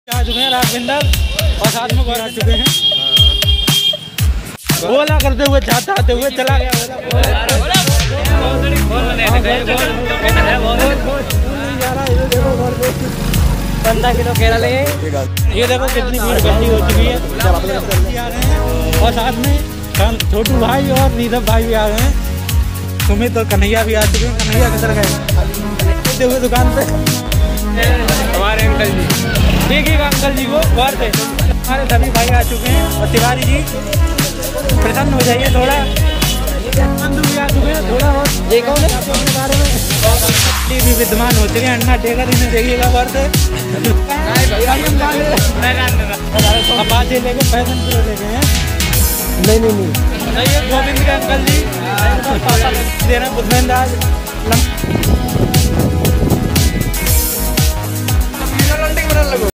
आ चुके हैं राघविंदर और साथ में गौर आ चुके हैं। ओला करते हुए जाते आते हुए चला गया। 15 किलो केरल है। ये देखो कितनी भीड़ इकट्ठी हो चुकी है और साथ में छोटू भाई और नीरव भाई भी आ गए हैं। सुमित और कन्हैया भी आ चुके हैं। कन्हैया किधर गए हुए दुकान पे? हमारे अंकल जी देखिएगा, अंकल जी को गौर से। हमारे सभी भाई आ चुके हैं और तिवारी जी प्रसन्न हो जाइए थोड़ा। बंधु भी आ चुके हैं थोड़ा और ये कौन है अपने बारे में भी विद्यमान हो चुके हैं। अन्ना टेकर इन्हें देखिएगा गौर से। अपाचे लेके फैशन प्रो लेके हैं। नहीं गोविंद के अंकल जी दे रहे हैं बुधमेंद्र आज